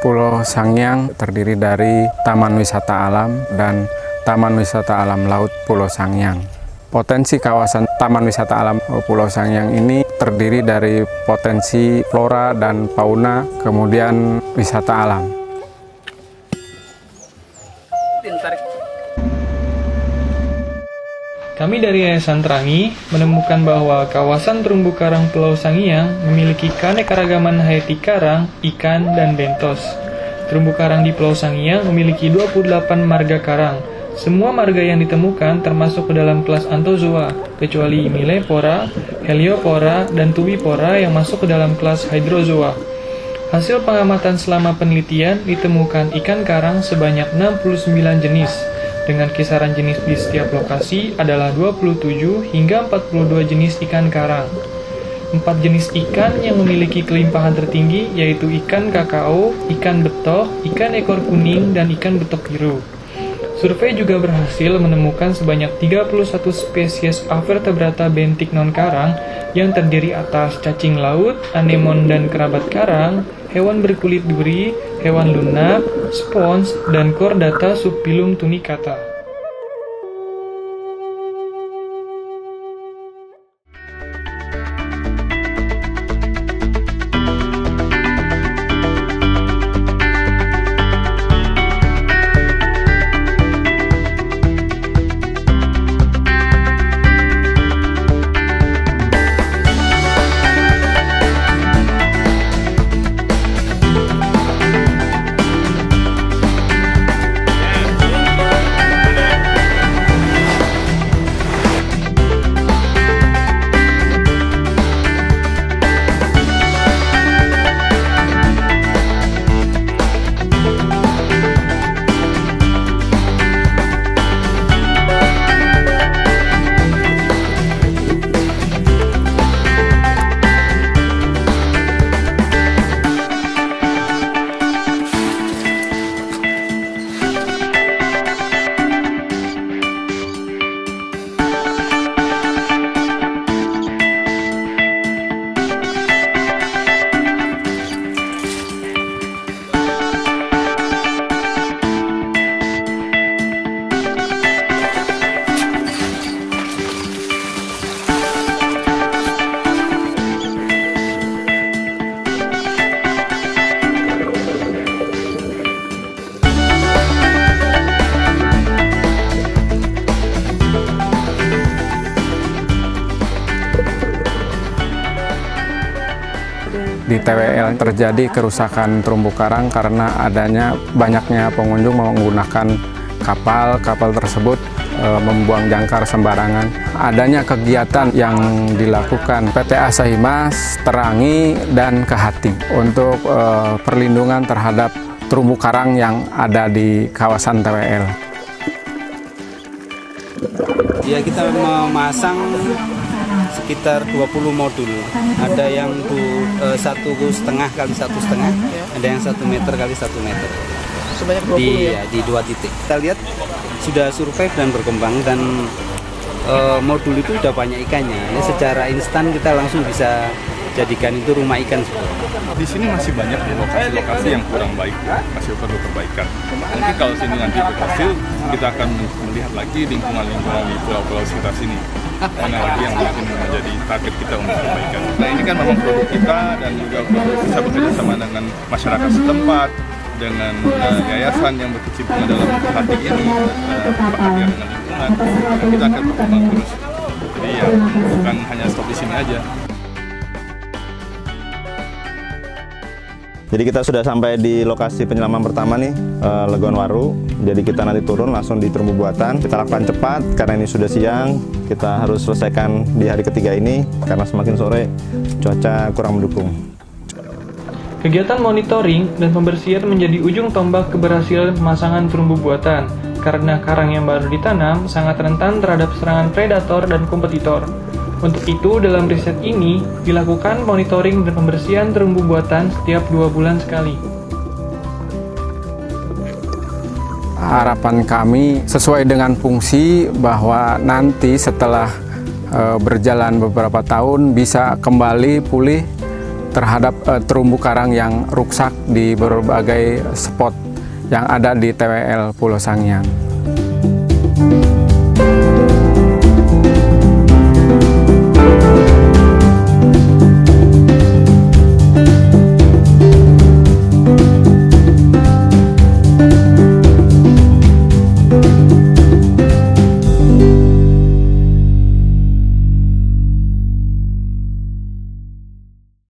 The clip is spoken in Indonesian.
Pulau Sangiang terdiri dari Taman Wisata Alam dan Taman Wisata Alam Laut Pulau Sangiang. Potensi kawasan Taman Wisata Alam Pulau Sangiang ini terdiri dari potensi flora dan fauna, kemudian wisata alam. Kami dari Yayasan Terangi menemukan bahwa kawasan terumbu karang Pulau Sangiang memiliki keanekaragaman hayati karang, ikan, dan bentos. Terumbu karang di Pulau Sangiang memiliki 28 marga karang. Semua marga yang ditemukan termasuk ke dalam kelas Anthozoa, kecuali Millepora, Heliopora, dan Tubipora yang masuk ke dalam kelas Hydrozoa. Hasil pengamatan selama penelitian ditemukan ikan karang sebanyak 69 jenis, dengan kisaran jenis di setiap lokasi adalah 27 hingga 42 jenis ikan karang. 4 jenis ikan yang memiliki kelimpahan tertinggi yaitu ikan kakao, ikan betok, ikan ekor kuning, dan ikan betok biru. Survei juga berhasil menemukan sebanyak 31 spesies Avertebrata bentik non-karang yang terdiri atas cacing laut, anemon dan kerabat karang, hewan berkulit duri, hewan lunak, spons, dan Chordata subphylum tunicata. Di TWL terjadi kerusakan terumbu karang karena adanya banyaknya pengunjung menggunakan kapal. Kapal tersebut membuang jangkar sembarangan. Adanya kegiatan yang dilakukan PT Asahimas, Terangi, dan Kehati untuk perlindungan terhadap terumbu karang yang ada di kawasan TWL. Ya, kita memasang sekitar 20 modul. Ada yang 1,5 kali 1,5, ada yang 1 meter kali 1 meter. Sebanyak 20 di 2 titik. Kita lihat sudah survive dan berkembang, dan modul itu udah banyak ikannya. Ya, secara instan kita langsung bisa jadikan itu rumah ikan. Di sini masih banyak lokasi-lokasi yang kurang baik, masih perlu perbaikan. Mungkin kalau sini nanti berhasil, kita akan melihat lagi lingkungan-lingkungan di pulau-pulau sekitar sini. Mana lagi yang mungkin menjadi target kita untuk perbaikan. Nah, ini kan memang produk kita, dan juga produk bisa bekerja sama dengan masyarakat setempat, dengan yayasan yang berkecimpung dalam hati ini, perhatian dengan lingkungan. Kita akan berkembang terus. Jadi ya, bukan hanya stop di sini aja. Jadi kita sudah sampai di lokasi penyelaman pertama nih, Legon Waru. Jadi kita nanti turun langsung di terumbu buatan. Kita lakukan cepat karena ini sudah siang. Kita harus selesaikan di hari ketiga ini karena semakin sore cuaca kurang mendukung. Kegiatan monitoring dan pembersihan menjadi ujung tombak keberhasilan pemasangan terumbu buatan, karena karang yang baru ditanam sangat rentan terhadap serangan predator dan kompetitor. Untuk itu, dalam riset ini dilakukan monitoring dan pembersihan terumbu buatan setiap 2 bulan sekali. Harapan kami sesuai dengan fungsi bahwa nanti setelah berjalan beberapa tahun bisa kembali pulih terhadap terumbu karang yang rusak di berbagai spot yang ada di TWL Pulau Sangiang.